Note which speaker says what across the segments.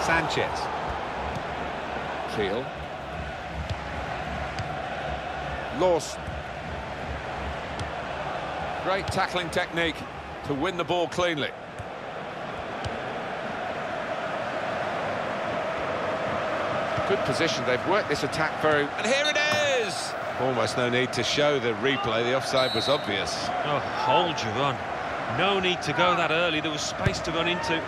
Speaker 1: Sanchez. Field. Lawson. Great tackling technique to win the ball cleanly. Good position, they've worked this attack very... And here it is! Almost no need to show the replay, the offside was obvious.
Speaker 2: Oh, hold your run. No need to go that early, there was space to run into.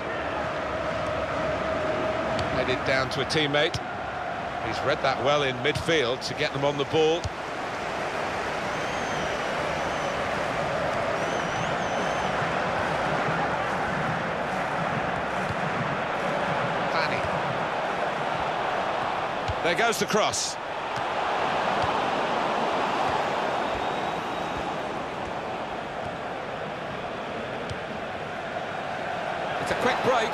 Speaker 1: Headed down to a teammate. He's read that well in midfield to get them on the ball. Fanny. There goes the cross. It's a quick break.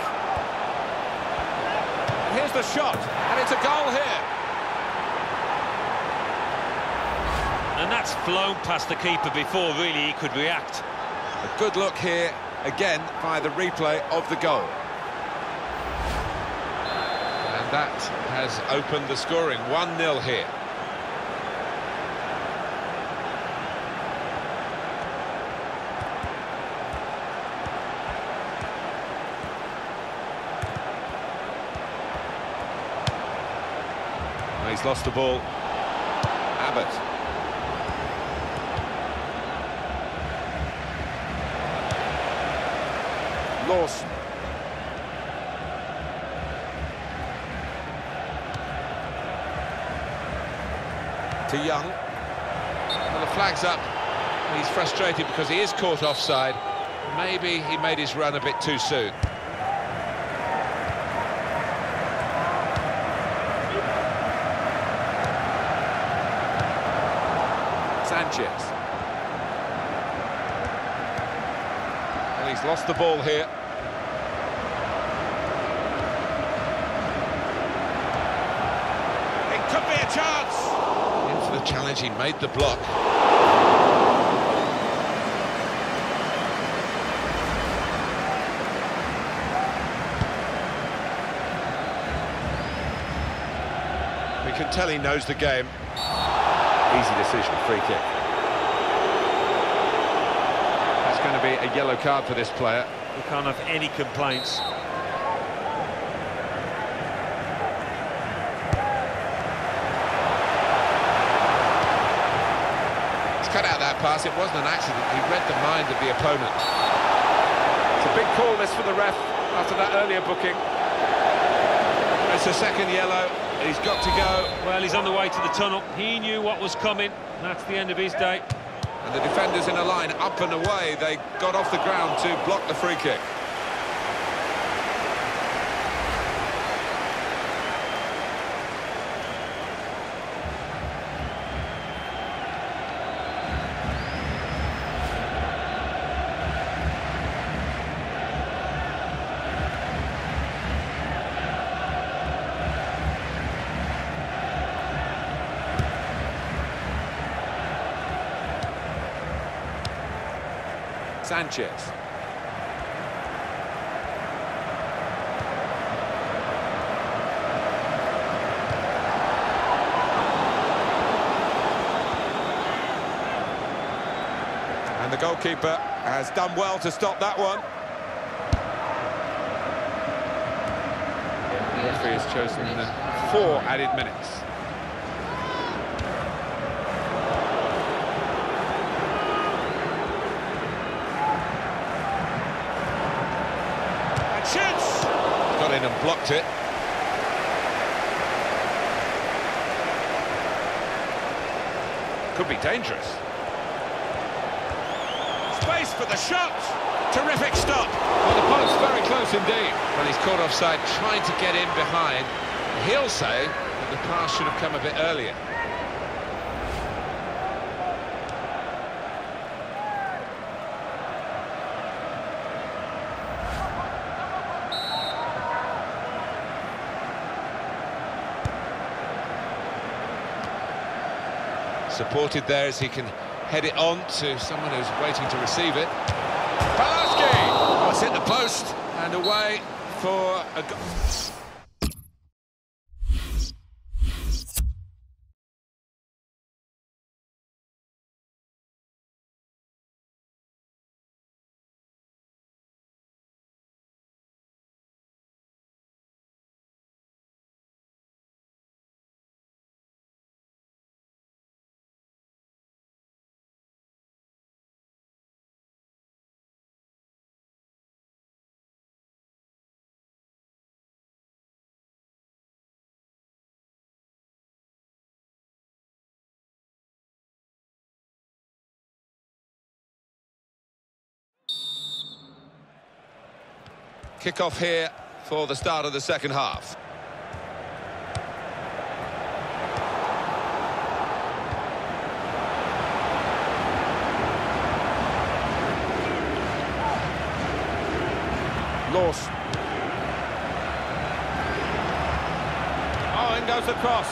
Speaker 1: And here's the shot, and it's a goal here.
Speaker 2: And that's flown past the keeper before really he could react.
Speaker 1: A good look here, again, by the replay of the goal. And that has opened the scoring, 1-0 here. He's lost the ball. Abbott. Lawson. To Young. Well, the flag's up. He's frustrated because he is caught offside. Maybe he made his run a bit too soon. Sanchez. Well, he's lost the ball here. It could be a chance. In for the challenge, he made the block. We can tell he knows the game. Easy decision, free kick. That's going to be a yellow card for this player.
Speaker 2: We can't have any complaints.
Speaker 1: He's cut out that pass, it wasn't an accident, he read the mind of the opponent. It's a big call this for the ref after that earlier booking. It's a second yellow. He's got to go.
Speaker 2: Well, he's on the way to the tunnel. He knew what was coming. That's the end of his day.
Speaker 1: And the defenders in a line, up and away. They got off the ground to block the free kick. Sanchez. And the goalkeeper has done well to stop that one. The referee has chosen 4 added minutes. Got in and blocked it. Could be dangerous. Space for the shot. Terrific stop. Well, the post very close indeed. Well, he's caught offside, trying to get in behind. He'll say that the pass should have come a bit earlier. Supported there as he can head it on to someone who's waiting to receive it. Pulaski! Oh, it's hit the post and away for a goal. Kick-off here for the start of the second half. Lawson. Oh, in goes the cross.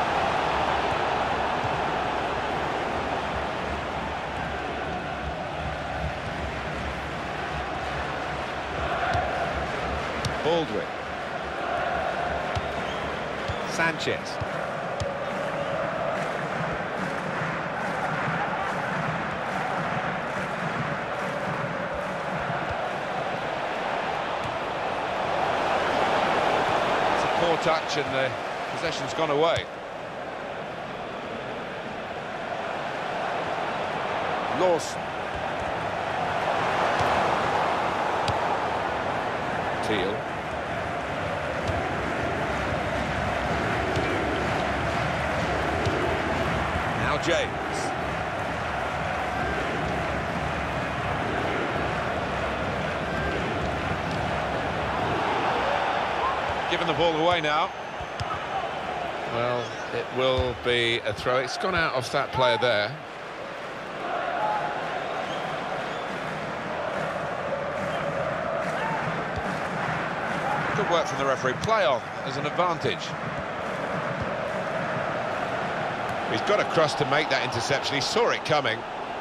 Speaker 1: Baldwin. Sanchez. Poor touch and the possession's gone away. Lawson. Teal. Now James. Giving the ball away now. Well, it will be a throw. It's gone out off that player there. Good work from the referee. Play on as an advantage. He's got a cross to make that interception. He saw it coming.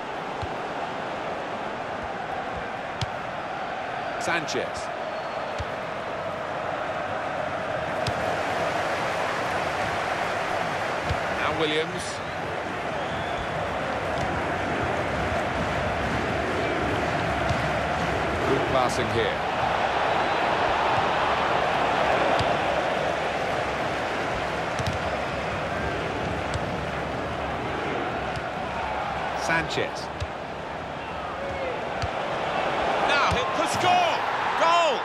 Speaker 1: Sanchez. Williams. Good passing here. Sanchez. Now hit for score! Goal!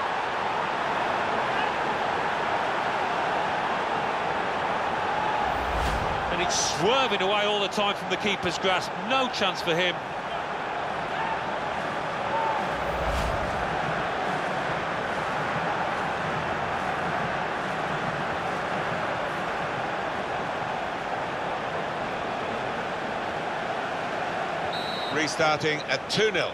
Speaker 2: And it's swerving away all the time from the keeper's grasp. No chance for him.
Speaker 1: Restarting at 2-0.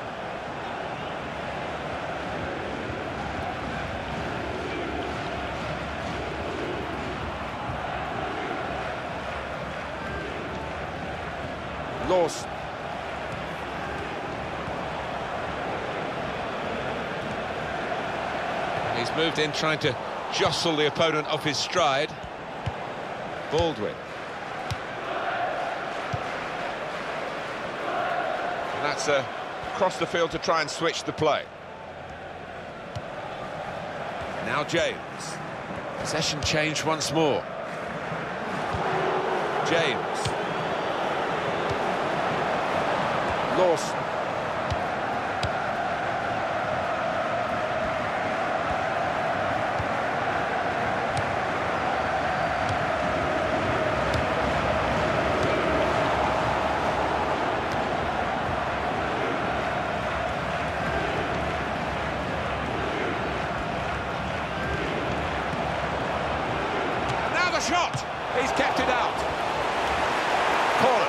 Speaker 1: Lawson. He's moved in trying to jostle the opponent off his stride. Baldwin. And that's across the field to try and switch the play. Now James. Possession change once more. James. Lawson. Now the shot! He's kept it out. Corner.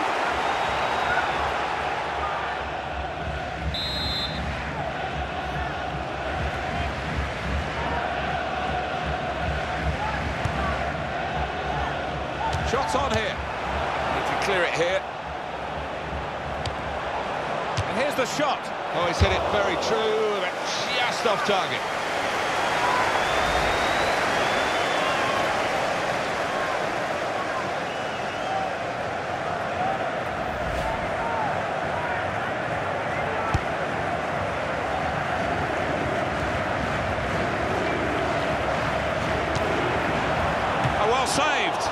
Speaker 1: Shots on here. Need to clear it here. And here's the shot. Oh, he's hit it very true, but just off target. Oh, well saved.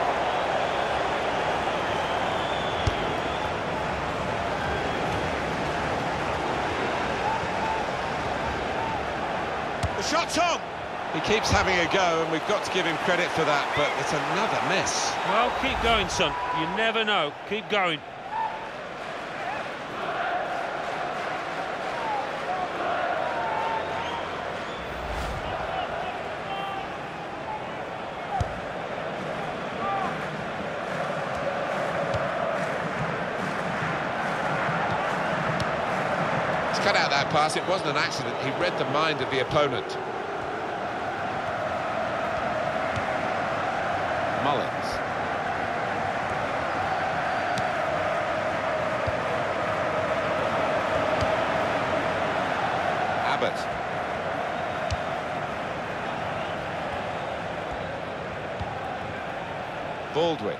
Speaker 1: Shot's on! He keeps having a go, and we've got to give him credit for that, but it's another miss.
Speaker 2: Well, keep going, son. You never know. Keep going.
Speaker 1: cut out that pass. It wasn't an accident. He read the mind of the opponent. Mullins. Abbott. Baldwin.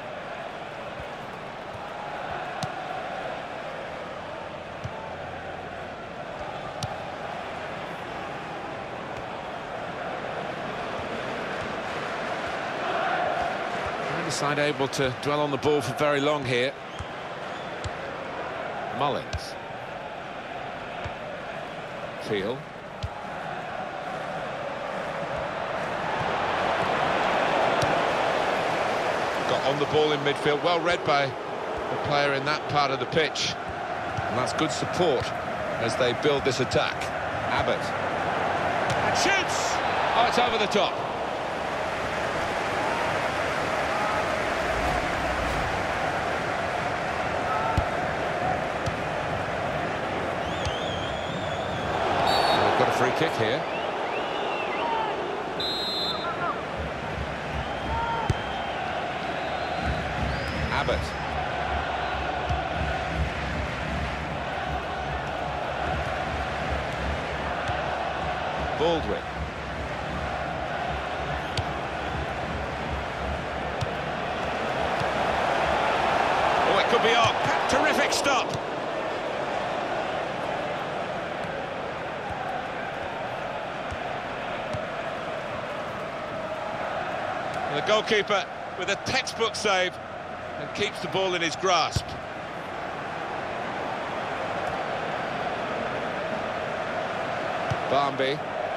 Speaker 1: Neither side able to dwell on the ball for very long here. Mullins. Teal. Got on the ball in midfield, well read by the player in that part of the pitch. And that's good support as they build this attack. Abbott. And shoots! Oh, it's over the top. We've got a free kick here. Abbott. Baldwin. Oh, it could be on. Terrific stop. And the goalkeeper with a textbook save and keeps the ball in his grasp. Barmby.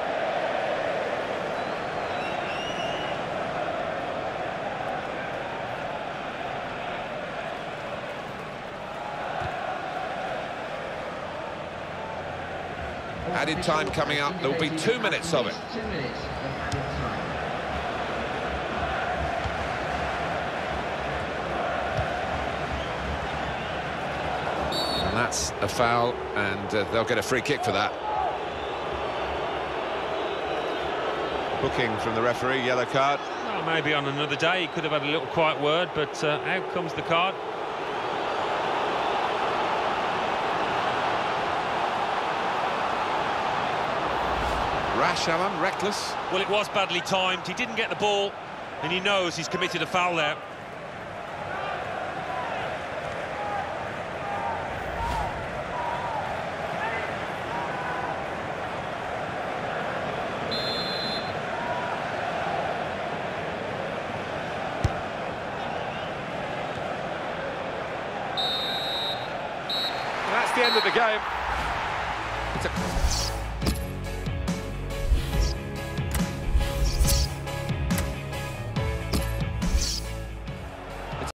Speaker 1: Added time coming up. There will be 2 minutes of it.
Speaker 3: 2 minutes of added time.
Speaker 1: And that's a foul, and they'll get a free kick for that. Booking from the referee, yellow card.
Speaker 2: Well, maybe on another day he could have had a little quiet word, but out comes the card.
Speaker 1: Rash, Alan, reckless.
Speaker 2: Well, it was badly timed. He didn't get the ball, and he knows he's committed a foul there.
Speaker 1: That's the end of the game.